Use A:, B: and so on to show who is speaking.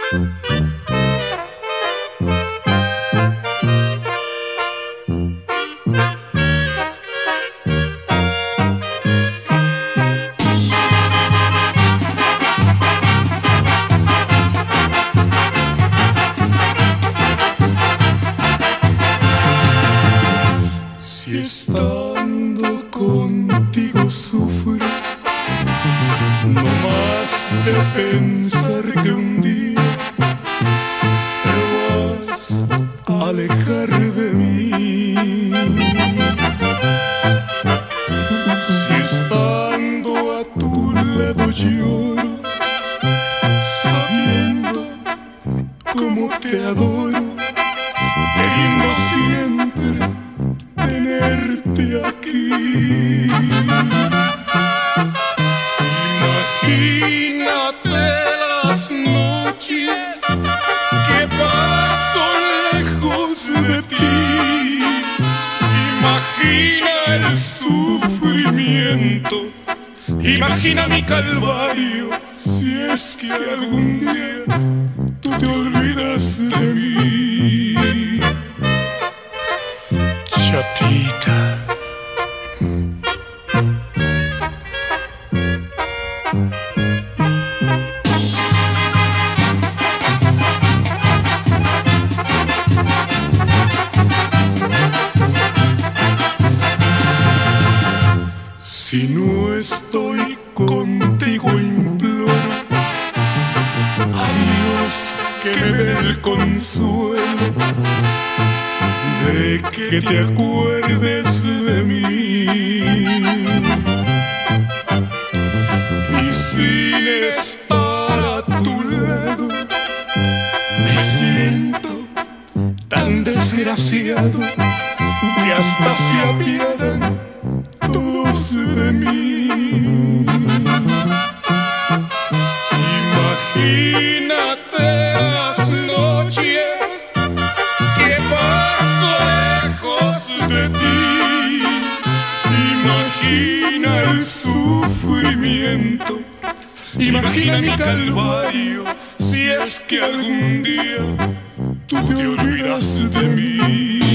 A: Si estando contigo sufro, no más de pensar que un día te vas a alejar de mí. Si estando a tu lado lloro, sabiendo cómo te adoro, queriendo siempre tenerte aquí. Imagínate las noches que paso lejos de ti. Imagina el sufrimiento, imagina mi calvario, si es que algún día tú te olvidas de mí. Chatita. Si no estoy contigo imploro a Dios que me dé el consuelo de que te acuerdes de mí. Y sin estar a tu lado me siento tan desgraciado que hasta se apiadan todos de mí. Imagínate las noches que paso lejos de ti. Imagina el sufrimiento, imagina mi calvario, si es que algún día tú te olvidas de mí.